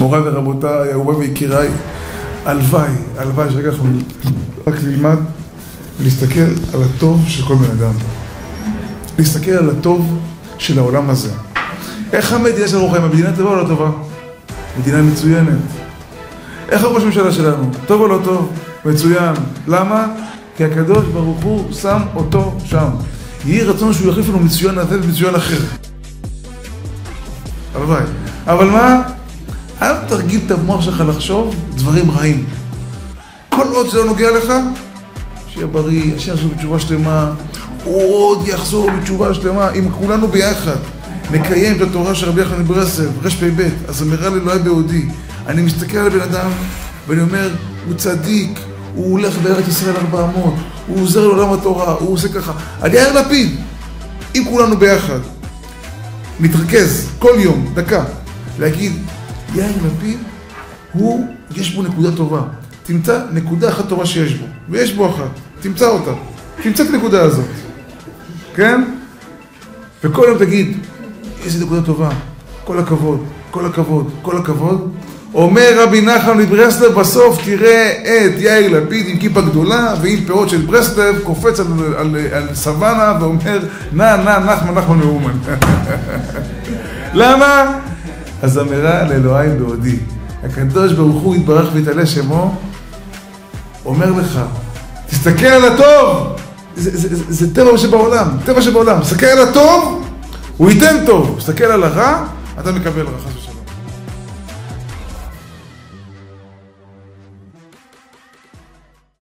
מוריי ורבותיי, אהוביי ויקיריי, הלוואי שרגע אנחנו רק נלמד להסתכל על הטוב של כל בן אדם. להסתכל על הטוב של העולם הזה. איך המדינה שלנו חיים? המדינה טובה או לא טובה? מדינה מצוינת. איך הראש הממשלה שלנו? טוב או לא טוב? מצוין. למה? כי הקדוש ברוך הוא שם אותו שם. יהי רצון שהוא יחליף לנו מצוין הזה ומצוין אחר. הלוואי. אבל מה? אל תרגיל את המוח שלך לחשוב דברים רעים. כל עוד זה לא נוגע לך, שיהיה בריא, שיחזור בתשובה שלמה, עוד יחזור בתשובה שלמה, אם כולנו ביחד נקיים את התורה של רבי יוחנן מברסלב, רפ"ב, אז אמרה לאלוהי בעודי. אני מסתכל על הבן אדם ואני אומר, הוא צדיק, הוא הולך בארץ ישראל 400, הוא עוזר לעולם התורה, הוא עושה ככה. על יאיר לפיד, אם כולנו ביחד נתרכז כל יום, דקה, להגיד, יאיר לפיד, יש בו נקודה טובה. תמצא נקודה אחת טובה שיש בו, ויש בו אחת, תמצא אותה, תמצא את הנקודה הזאת, כן? וכל יום תגיד, איזה נקודה טובה, כל הכבוד, כל הכבוד, כל הכבוד. אומר רבי נחמן מברסלב, בסוף תראה את יאיר לפיד עם כיפה גדולה ועם פירות של ברסלב, קופץ על סוואנה ואומר, נחמן מאומן. למה? אז אמרה לאלוהי בעודי. הקדוש ברוך הוא יתברך ויתעלה שמו, אומר לך, תסתכל על הטוב, זה טבע שבעולם, תסתכל על הטוב, הוא ייתן טוב, תסתכל על הרע, אתה מקבל רע, חס ושלום.